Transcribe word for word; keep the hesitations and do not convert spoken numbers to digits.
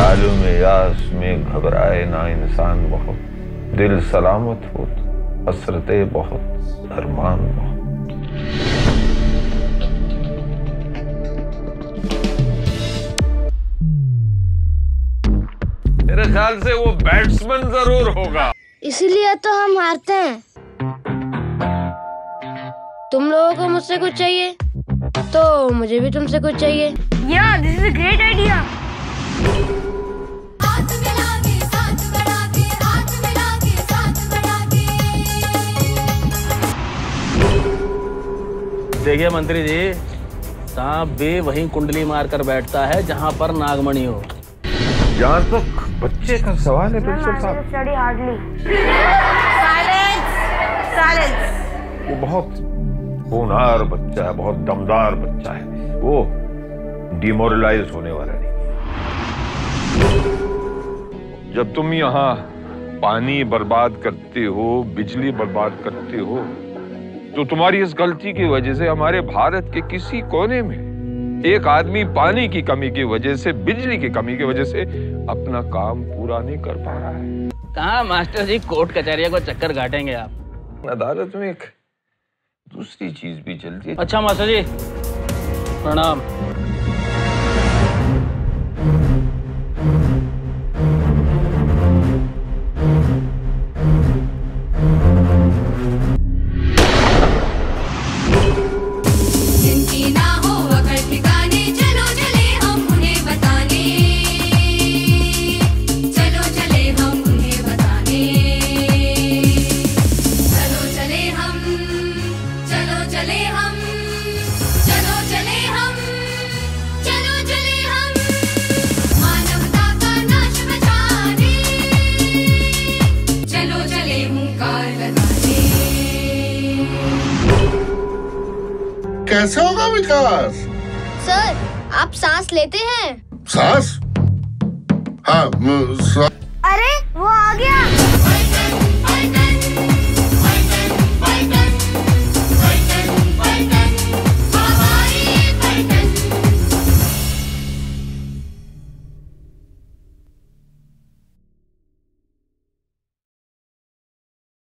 आलम यास में घबराए ना इंसान बहुत, दिल सलामत हो हसरते बहुत, अरमान बहुत। मेरे ख्याल से वो बैट्समैन जरूर होगा, इसीलिए तो हम हारते हैं। तुम लोगों को मुझसे कुछ चाहिए तो मुझे भी तुमसे कुछ चाहिए। या this is a great idea. देखिए मंत्री जी, सांप भी वहीं कुंडली मारकर बैठता है जहां पर नागमणि हो। जहाँ तक बच्चे का सवाल है प्रिंसिपल साहब, स्टडी हार्डली। Silence, silence. वो बहुत होनहार बच्चा है, बहुत दमदार बच्चा है, वो डिमोरलाइज होने वाला नहीं। जब तुम यहाँ पानी बर्बाद करते हो, बिजली बर्बाद करते हो, तो तुम्हारी इस गलती की वजह से हमारे भारत के किसी कोने में एक आदमी पानी की कमी की वजह से, बिजली की कमी की वजह से अपना काम पूरा नहीं कर पा रहा है। कहाँ मास्टर जी, कोर्ट कचहरिया को चक्कर काटेंगे आप। अदालत में एक दूसरी चीज भी चलती है। अच्छा मास्टर जी, प्रणाम। कैसे होगा विकास? सर, आप सांस लेते हैं? सांस? हाँ, सांस।